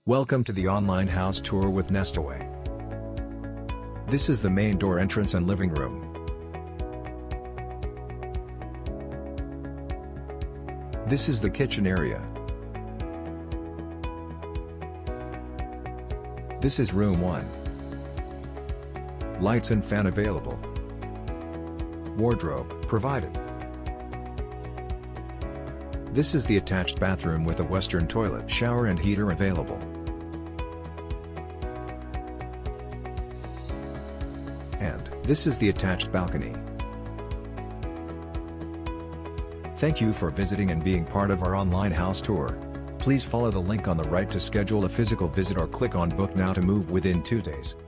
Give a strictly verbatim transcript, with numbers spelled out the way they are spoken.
Welcome to the online house tour with Nestaway. This is the main door entrance and living room. This is the kitchen area. This is room one. Lights and fan available. Wardrobe provided. This is the attached bathroom with a western toilet, shower and heater available. And this is the attached balcony. Thank you for visiting and being part of our online house tour. Please follow the link on the right to schedule a physical visit or click on Book Now to move within two days.